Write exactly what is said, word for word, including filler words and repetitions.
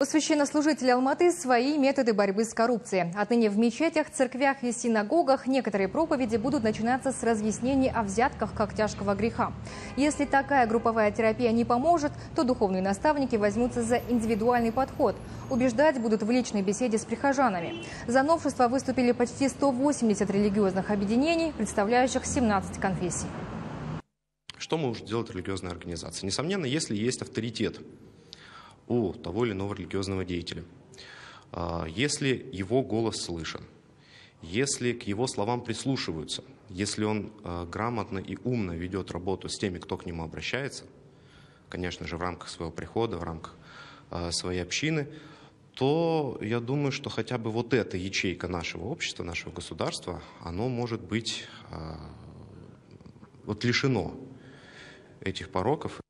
Священнослужители Алматы – свои методы борьбы с коррупцией. Отныне в мечетях, церквях и синагогах некоторые проповеди будут начинаться с разъяснений о взятках как тяжкого греха. Если такая групповая терапия не поможет, то духовные наставники возьмутся за индивидуальный подход. Убеждать будут в личной беседе с прихожанами. За новшество выступили почти сто восемьдесят религиозных объединений, представляющих семнадцать конфессий. Что может делать религиозная организация? Несомненно, если есть авторитет у того или иного религиозного деятеля, если его голос слышен, если к его словам прислушиваются, если он грамотно и умно ведет работу с теми, кто к нему обращается, конечно же, в рамках своего прихода, в рамках своей общины, то я думаю, что хотя бы вот эта ячейка нашего общества, нашего государства, оно может быть вот лишено этих пороков.